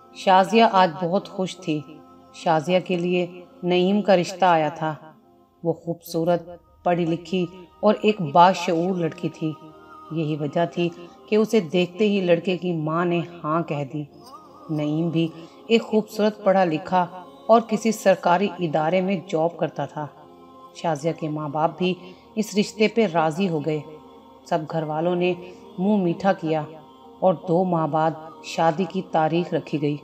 شازیہ آج بہت خوش تھی۔ شازیہ کے لیے نعیم کا رشتہ آیا تھا۔ وہ خوبصورت، پڑھی لکھی اور ایک باشعور لڑکی تھی۔ یہی وجہ تھی کہ اسے دیکھتے ہی لڑکے کی ماں نے ہاں کہہ دی۔ نعیم بھی ایک خوبصورت پڑھا لکھا اور کسی سرکاری ادارے میں جاب کرتا تھا۔ شازیہ کے ماں باپ بھی اس رشتے پہ راضی ہو گئے۔ سب گھر والوں نے منہ میٹھا کیا اور 2 ماہ بعد شادی کی تاریخ رکھی گئی۔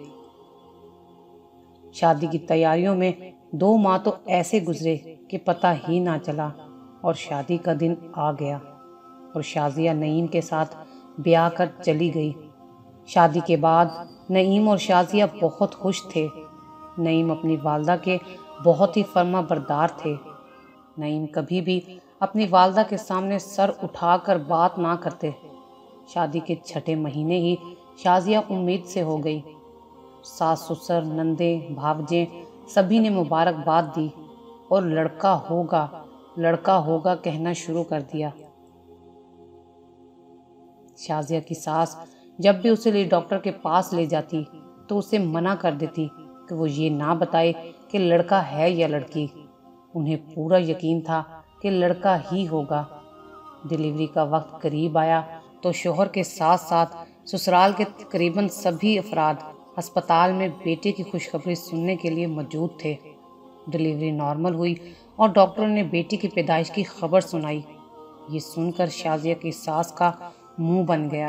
شادی کی تیاریوں میں 2 ماہ تو ایسے گزرے کہ پتہ ہی نہ چلا، اور شادی کا دن آ گیا اور شازیہ نعیم کے ساتھ بیاہ کر چلی گئی۔ شادی کے بعد نعیم اور شازیہ بہت خوش تھے۔ نعیم اپنی والدہ کے بہت ہی فرما بردار تھے۔ نعیم کبھی بھی اپنی والدہ کے سامنے سر اٹھا کر بات نہ کرتے۔ شادی کے 6 مہینے ہی شازیہ امید سے ہو گئی۔ ساس سسر، نندیں، بھاوجیں سبھی نے مبارکباد دی اور لڑکا ہوگا کہنا شروع کر دیا۔ شازیہ کی ساس جب بھی اسے لیے ڈاکٹر کے پاس لے جاتی تو اسے منع کر دیتی کہ وہ یہ نہ بتائے کہ لڑکا ہے یا لڑکی۔ انہیں پورا یقین تھا کہ لڑکا ہی ہوگا۔ ڈیلیوری کا وقت قریب آیا تو شوہر کے ساتھ ساتھ سسرال کے تقریباً سبھی افراد ہسپتال میں بیٹے کی خوشخبری سننے کے لیے موجود تھے۔ ڈیلیوری نارمل ہوئی اور ڈاکٹر نے بیٹی کی پیدائش کی خبر سنائی۔ یہ سن کر شازیہ کی ساس کا منہ بن گیا،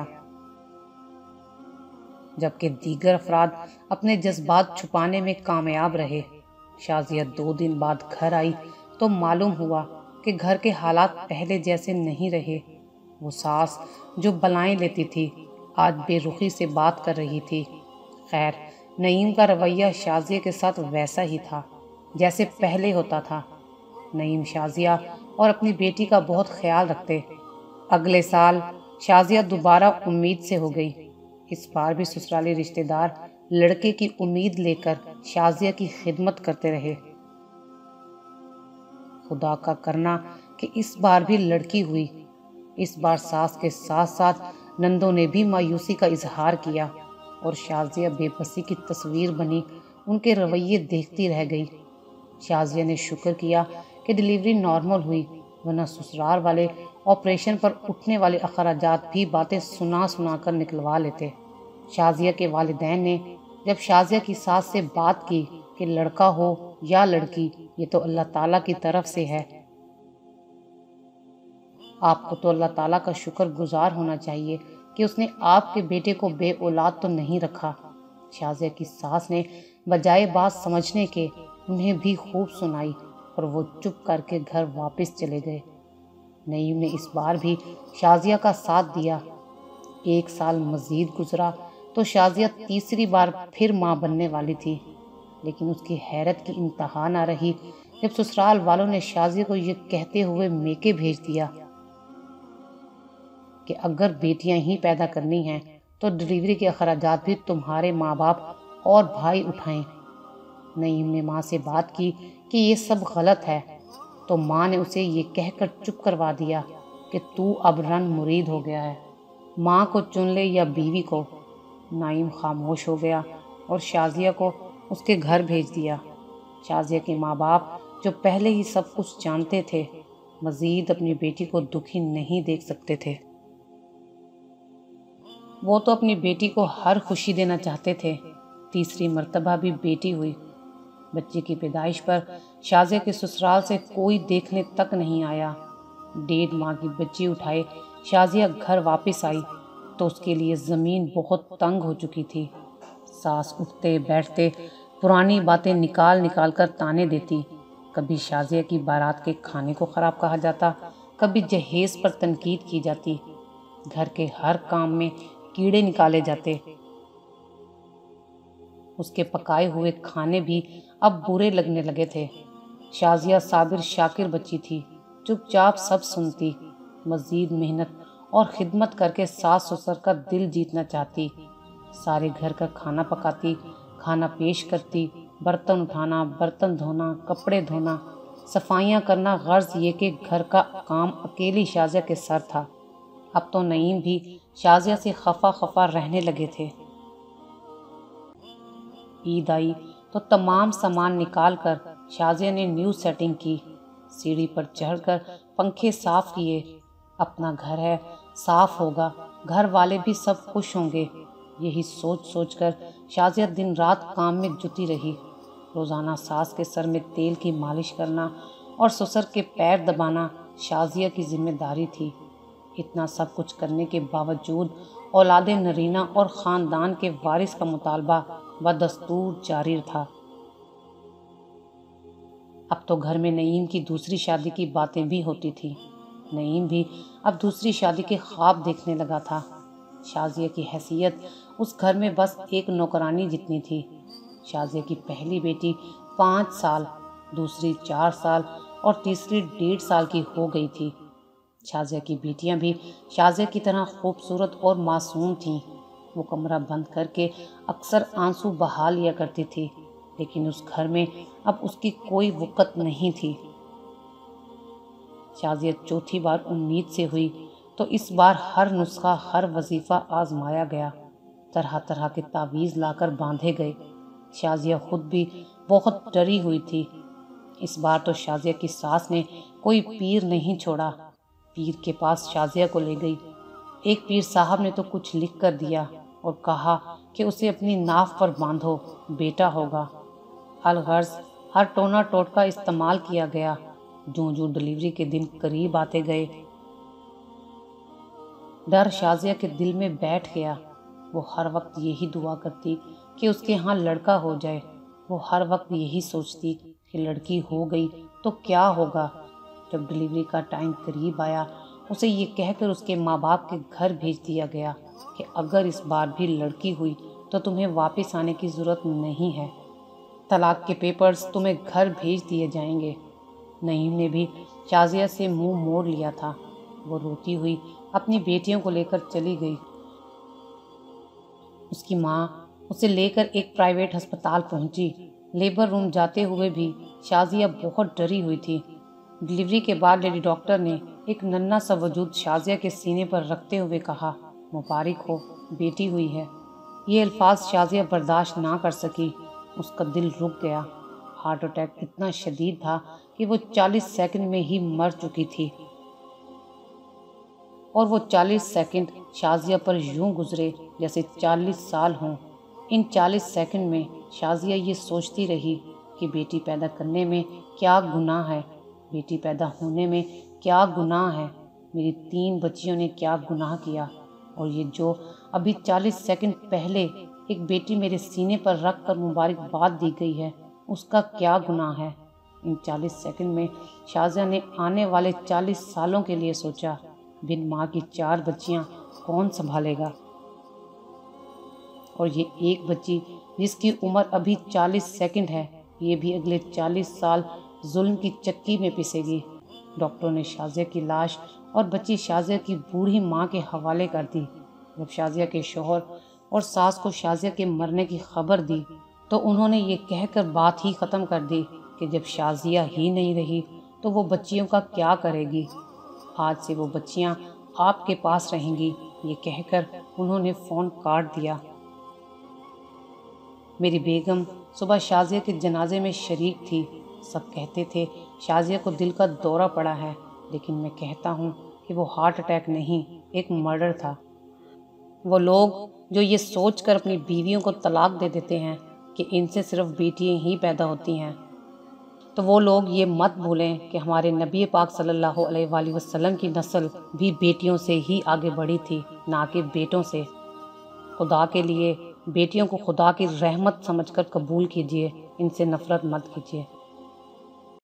جبکہ دیگر افراد اپنے جذبات چھپانے میں کامیاب رہے۔ شازیہ 2 دن بعد گھر آئی تو معلوم ہوا کہ گھر کے حالات پہلے جیسے نہیں رہے۔ وہ ساس جو بلائیں لیتی تھی آج بے رخی سے بات کر رہی تھی۔ خیر، نعیم کا رویہ شازیہ کے ساتھ ویسا ہی تھا جیسے پہلے ہوتا تھا۔ نعیم شازیہ اور اپنی بیٹی کا بہت خیال رکھتے۔ اگلے سال شازیہ دوبارہ امید سے ہو گئی۔ اس بار بھی سسرالی رشتہ دار لڑکے کی امید لے کر شازیہ کی خدمت کرتے رہے۔ خدا کا کرنا کہ اس بار بھی لڑکی ہوئی۔ اس بار ساس کے ساتھ ساتھ نندوں نے بھی مایوسی کا اظہار کیا اور شازیہ بے بسی کی تصویر بنی ان کے رویے دیکھتی رہ گئی۔ شازیہ نے شکر کیا کہ ڈیلیوری نارمل ہوئی، ورنہ سسرال والے آپریشن پر اٹھنے والے اخراجات بھی باتیں سنا کر نکلوا لیتے۔ شازیہ کے والدین نے جب شازیہ کی ساس سے بات کی کہ لڑکا ہو یا لڑکی یہ تو اللہ تعالیٰ کی طرف سے ہے، آپ کو تو اللہ تعالیٰ کا شکر گزار ہونا چاہیے کہ اس نے آپ کے بیٹے کو بے اولاد تو نہیں رکھا۔ شازیہ کی ساس نے بجائے بات سمجھنے کے انہیں بھی خوب سنائی اور وہ چپ کر کے گھر واپس چلے گئے۔ نعیم نے اس بار بھی شازیہ کا ساتھ دیا۔ 1 سال مزید گزرا تو شازیہ تیسری بار پھر ماں بننے والی تھی، لیکن اس کی حیرت کی انتہا نہ رہی جب سسرال والوں نے شازیہ کو یہ کہتے ہوئے میکے بھیج دیا کہ اگر بیٹیاں ہی پیدا کرنی ہیں تو ڈیلیوری کے اخراجات بھی تمہارے ماں باپ اور بھائی اٹھائیں۔ نعیم نے ماں سے بات کی کہ یہ سب غلط ہے تو ماں نے اسے یہ کہہ کر چپ کروا دیا کہ تو اب رن مرید ہو گیا ہے، ماں کو چن لے یا بیوی کو۔ نعیم خاموش ہو گیا اور شازیہ کو اس کے گھر بھیج دیا۔ شازیہ کے ماں باپ جو پہلے ہی سب کچھ جانتے تھے، مزید اپنی بیٹی کو دکھی نہیں دیکھ سکتے تھے۔ وہ تو اپنی بیٹی کو ہر خوشی دینا چاہتے تھے۔ تیسری مرتبہ بھی بیٹی ہوئی۔ بچے کی پیدائش پر شازیہ کے سسرال سے کوئی دیکھنے تک نہیں آیا۔ 1.5 ماہ کی بچی اٹھائے شازیہ گھر واپس آئی تو اس کے لیے زمین بہت تنگ ہو چکی تھی۔ ساس اٹھتے بیٹھتے پرانی باتیں نکال کر تانے دیتی۔ کبھی شازیہ کی بارات کے کھانے کو خراب کہا جاتا، کبھی جہیز پر تنقید کی جاتی۔ گھر کے ہر کام میں کیڑے نکالے جاتے۔ اس کے پکائے ہوئے کھانے بھی اب برے لگنے لگے تھے۔ شازیہ صابر شاکر بچی تھی، چپ چاپ سب سنتی، مزید محنت اور خدمت کر کے ساس سسر کا دل جیتنا چاہتی۔ سارے گھر کا کھانا پکاتی، کھانا پیش کرتی، برتن اٹھانا، برتن دھونا، کپڑے دھونا، صفائیاں کرنا، غرض یہ کہ گھر کا کام اکیلی شازیہ کے سر تھا۔ اب تو نعیم بھی شازیہ سے خفا رہنے لگے تھے۔ عید آئی تو تمام سامان نکال کر شازیہ نے نیو سیٹنگ کی، سیڑھی پر چڑھ کر پنکھے صاف کیے۔ اپنا گھر ہے، صاف ہوگا، گھر والے بھی سب خوش ہوں گے، یہی سوچ سوچ کر شازیہ دن رات کام میں جٹی رہی۔ روزانہ ساس کے سر میں تیل کی مالش کرنا اور سسر کے پیر دبانا شازیہ کی ذمہ داری تھی۔ اتنا سب کچھ کرنے کے باوجود اولاد نرینہ اور خاندان کے وارث کا مطالبہ بدستور جاری تھا۔ اب تو گھر میں نعیم کی دوسری شادی کی باتیں بھی ہوتی تھی۔ نعیم بھی اب دوسری شادی کے خواب دیکھنے لگا تھا۔ شازیہ کی حیثیت اس گھر میں بس ایک نوکرانی جتنی تھی۔ شازیہ کی پہلی بیٹی 5 سال، دوسری 4 سال اور تیسری 1.5 سال کی ہو گئی تھی۔ شازیہ کی بیٹیاں بھی شازیہ کی طرح خوبصورت اور معصوم تھیں۔ وہ کمرہ بند کر کے اکثر آنسو بہا لیا کرتی تھی، لیکن اس گھر میں اب اس کی کوئی وقت نہیں تھی۔ شازیہ چوتھی بار امید سے ہوئی تو اس بار ہر نسخہ، ہر وظیفہ آزمایا گیا، طرح طرح کے تعویذ لا کر باندھے گئے۔ شازیہ خود بھی بہت ڈری ہوئی تھی۔ اس بار تو شازیہ کی ساس نے کوئی پیر نہیں چھوڑا، پیر کے پاس شازیہ کو لے گئی۔ ایک پیر صاحب نے تو کچھ لکھ کر دیا اور کہا کہ اسے اپنی ناف پر باندھو، بیٹا ہوگا۔ الغرض ہر ٹونا ٹوٹکا استعمال کیا گیا۔ جوں جوں ڈلیوری کے دن قریب آتے گئے، ڈر شازیہ کے دل میں بیٹھ گیا۔ وہ ہر وقت یہی دعا کرتی کہ اس کے ہاں لڑکا ہو جائے۔ وہ ہر وقت یہی سوچتی کہ لڑکی ہو گئی تو کیا ہوگا۔ جب ڈلیوری کا ٹائم قریب آیا، اسے یہ کہہ کر اس کے ماں باپ کے گھر بھیج دیا گیا کہ اگر اس بار بھی لڑکی ہوئی تو تمہیں واپس آنے کی ضرورت نہیں ہے، طلاق کے پیپرز تمہیں گھر بھیج دیے جائیں گے۔ نعیم نے بھی شازیہ سے منہ موڑ لیا تھا۔ وہ روتی ہوئی اپنی بیٹیوں کو لے کر چلی گئی۔ اس کی ماں اسے لے کر ایک پرائیویٹ ہسپتال پہنچی۔ لیبر روم جاتے ہوئے بھی شازیہ بہت ڈری ہوئی تھی۔ ڈلیوری کے بعد لیڈی ڈاکٹر نے ایک ننھا سا وجود شازیہ کے سینے پر رکھتے ہوئے کہا، مبارک ہو، بیٹی ہوئی ہے۔ یہ الفاظ شازیہ برداشت نہ کر سکی۔ اس کا دل رک گیا۔ ہارٹ اٹیک اتنا شدید تھا کہ وہ 40 سیکنڈ میں ہی مر چکی تھی، اور وہ 40 سیکنڈ شازیہ پر یوں گزرے جیسے 40 سال ہوں۔ ان 40 سیکنڈ میں شازیہ یہ سوچتی رہی کہ بیٹی پیدا کرنے میں کیا گناہ ہے، بیٹی پیدا ہونے میں کیا گناہ ہے، میری 3 بچیوں نے کیا گناہ کیا، اور یہ جو ابھی 40 سیکنڈ پہلے ایک بیٹی میرے سینے پر رکھ کر مبارکباد دی گئی ہے، اس کا کیا گناہ ہے۔ ان 40 سیکنڈ میں شازیہ نے آنے والے 40 سالوں کے لیے سوچا۔ بن ماں کی 4 بچیاں کون سنبھالے گا، اور یہ ایک بچی جس کی عمر ابھی 40 سیکنڈ ہے، یہ بھی اگلے 40 سال ظلم کی چکی میں پسے گی۔ ڈاکٹروں نے شازیہ کی لاش اور بچی شازیہ کی بوڑھی ماں کے حوالے کر دی۔ جب شازیہ کے شوہر اور ساس کو شازیہ کے مرنے کی خبر دی تو انہوں نے یہ کہہ کر بات ہی ختم کر دی کہ جب شازیہ ہی نہیں رہی تو وہ بچیوں کا کیا کرے گی۔ آج سے وہ بچیاں آپ کے پاس رہیں گی، یہ کہہ کر انہوں نے فون کاٹ دیا۔ میری بیگم صبح شازیہ کے جنازے میں شریک تھی۔ سب کہتے تھے شازیہ کو دل کا دورہ پڑا ہے، لیکن میں کہتا ہوں کہ وہ ہارٹ اٹیک نہیں، ایک مرڈر تھا۔ وہ لوگ جو یہ سوچ کر اپنی بیویوں کو طلاق دے دیتے ہیں کہ ان سے صرف بیٹیاں ہی پیدا ہوتی ہیں، تو وہ لوگ یہ مت بھولیں کہ ہمارے نبی پاک صلی اللہ علیہ وآلہ وسلم کی نسل بھی بیٹیوں سے ہی آگے بڑھی تھی، نہ کہ بیٹوں سے۔ خدا کے لیے بیٹیوں کو خدا کی رحمت سمجھ کر قبول کیجیے، ان سے نفرت مت کیجیے۔